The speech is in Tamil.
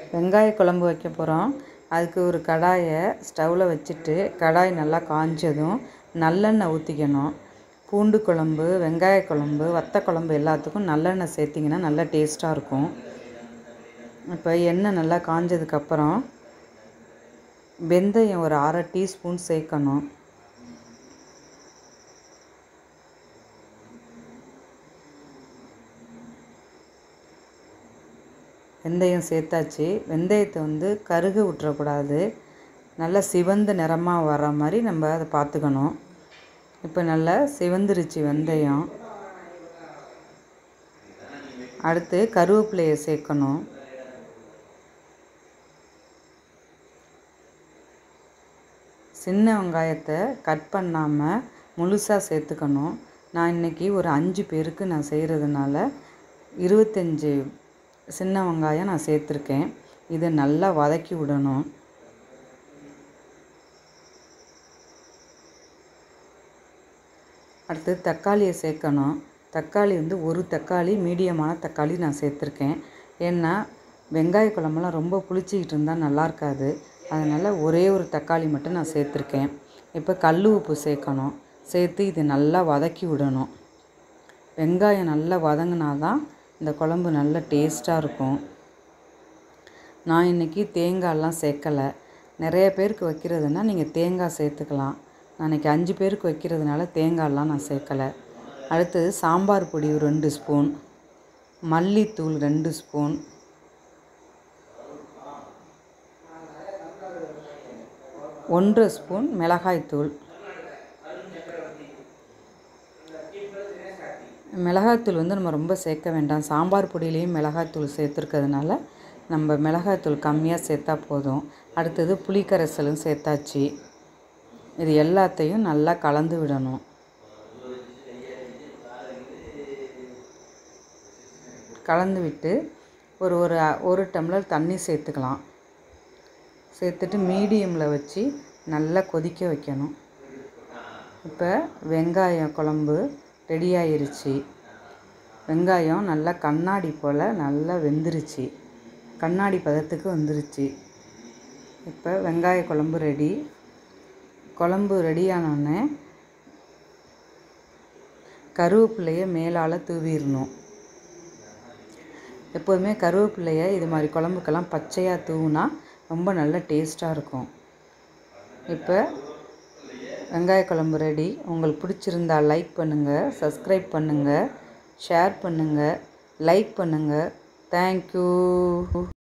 வெங்காய குழம்பு வைக்க போகிறோம். அதுக்கு ஒரு கடாயை ஸ்டவ்வில் வச்சுட்டு கடாய் நல்லா காஞ்சதும் நல்லெண்ணெய் ஊற்றிக்கணும். பூண்டு குழம்பு, வெங்காய குழம்பு, வத்த குழம்பு எல்லாத்துக்கும் நல்லெண்ணெய் சேர்த்திங்கன்னா நல்லா டேஸ்ட்டாக இருக்கும். இப்போ எண்ணெய் நல்லா காஞ்சதுக்கப்புறம் வெந்தயம் ஒரு 1/2 டீஸ்பூன் சேர்க்கணும். வெந்தயம் சேர்த்தாச்சு. வெந்தயத்தை கருக விட்டுறக்கூடாது. நல்லா சிவந்த நிறமாக வர மாதிரி நம்ம அதை பார்த்துக்கணும். இப்போ நல்லா சிவந்துருச்சு வெந்தயம். அடுத்து கருவேப்பிலையை சேர்க்கணும். சின்ன வெங்காயத்தை கட் பண்ணாமல் முழுசாக சேர்த்துக்கணும். நான் இன்றைக்கி ஒரு 5 பேருக்கு நான் செய்கிறதுனால 25 சின்ன வெங்காயம் நான் சேர்த்துருக்கேன். இதை நல்லா வதக்கி விடணும். அடுத்து தக்காளியை சேர்க்கணும். தக்காளி ஒரு தக்காளி, மீடியமான தக்காளி நான் சேர்த்துருக்கேன். ஏன்னா வெங்காய குழம்புலாம் ரொம்ப புளிச்சிக்கிட்டு இருந்தால் நல்லா இருக்காது. அதனால் ஒரே ஒரு தக்காளி மட்டும் நான் சேர்த்துருக்கேன். இப்போ கல் உப்பு சேர்க்கணும். சேர்த்து இது நல்லா வதக்கி விடணும். வெங்காயம் நல்லா வதங்கினா தான் இந்த குழம்பு நல்ல டேஸ்ட்டாக இருக்கும். நான் இன்றைக்கி தேங்காயெல்லாம் சேர்க்கலை. நிறைய பேருக்கு வைக்கிறதுனா நீங்கள் தேங்காய் சேர்த்துக்கலாம். நான் இன்றைக்கி 5 பேருக்கு வைக்கிறதுனால தேங்காயெல்லாம் நான் சேர்க்கலை. அடுத்தது சாம்பார் பொடி 2 ஸ்பூன், மல்லித்தூள் 2 ஸ்பூன், ஒன்றரை ஸ்பூன் மிளகாய்த்தூள். மிளகாய்த்தூள் நம்ம ரொம்ப சேர்க்க வேண்டாம். சாம்பார் பொடியிலையும் மிளகாய்த்தூள் சேர்த்துருக்கிறதுனால நம்ம மிளகாய்த்தூள் கம்மியாக சேர்த்தா போதும். அடுத்தது புளிக்கரைசலும் சேர்த்தாச்சு. இது எல்லாத்தையும் நல்லா கலந்து விடணும். கலந்து விட்டு ஒரு டம்ளர் தண்ணி சேர்த்துக்கலாம். சேர்த்துட்டு மீடியமில் வச்சு நல்லா கொதிக்க வைக்கணும். இப்போ வெங்காய குழம்பு ரெடி ஆயிருச்சு. வெங்காயம் நல்லா கண்ணாடி போல் நல்லா வெந்துருச்சு. கண்ணாடி பதத்துக்கு வந்துருச்சு. இப்போ வெங்காய குழம்பு ரெடி. குழம்பு ரெடியானோடனே கருவேப்பிலையை மேலால் தூவிடணும். எப்போதுமே கருவேப்பிலையை இது மாதிரி குழம்புக்கெல்லாம் பச்சையாக தூவினா ரொம்ப நல்ல டேஸ்ட்டாக இருக்கும். இப்போ வெங்காய குழம்பு ரெடி. உங்களுக்கு பிடிச்சிருந்தால் லைக் பண்ணுங்கள், சப்ஸ்கிரைப் பண்ணுங்கள், ஷேர் பண்ணுங்கள், லைக் பண்ணுங்கள். தேங்க்யூ.